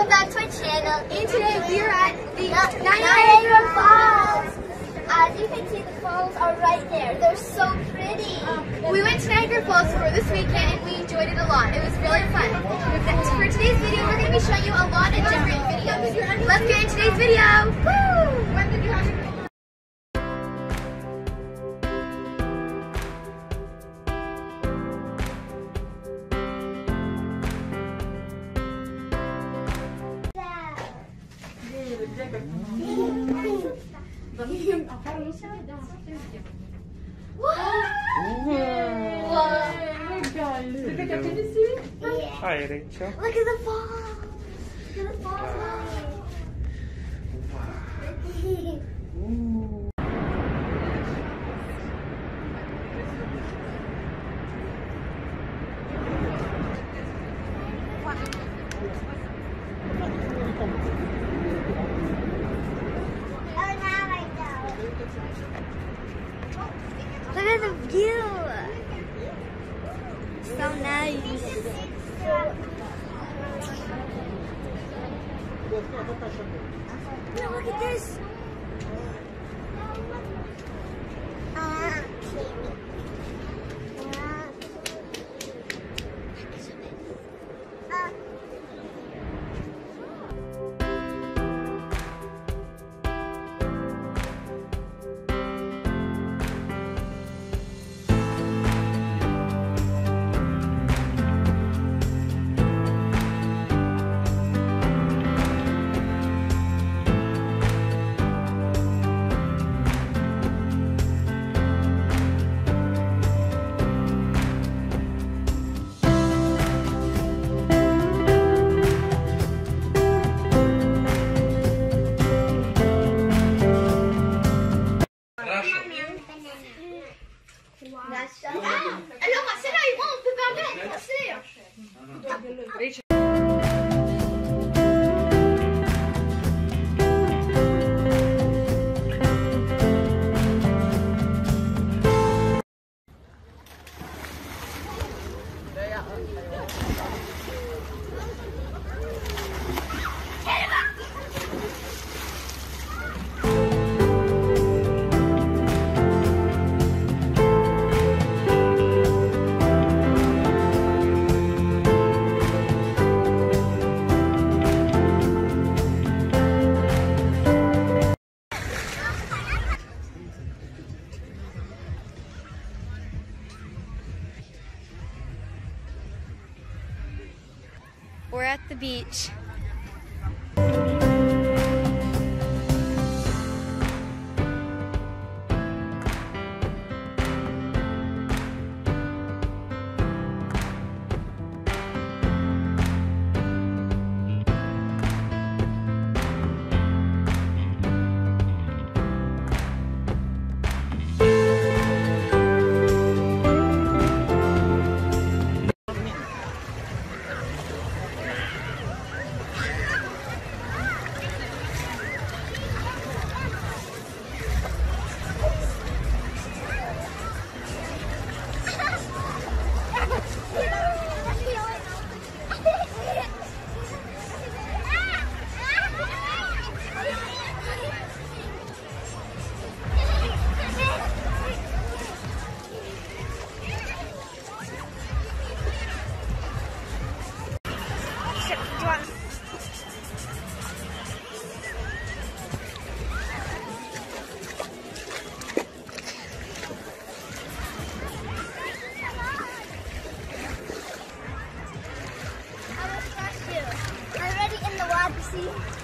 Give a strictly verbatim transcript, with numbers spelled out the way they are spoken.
welcome back to my channel. And today we are at the Niagara Falls. As you can see, the falls are right there. They're so pretty. We went to Niagara Falls for this weekend and we enjoyed it a lot. It was really fun. For today's video, we're going to be showing you a lot of different videos. Let's get into today's video. Woo! When did you have to Hi, Rachel. Look at the falls. Look at the falls. Wow. Ooh. Look at the view. So nice. Look at this. Uh, Alors, c'est là, on peut pas bien passer. We're at the beach. I'm already in the water, see?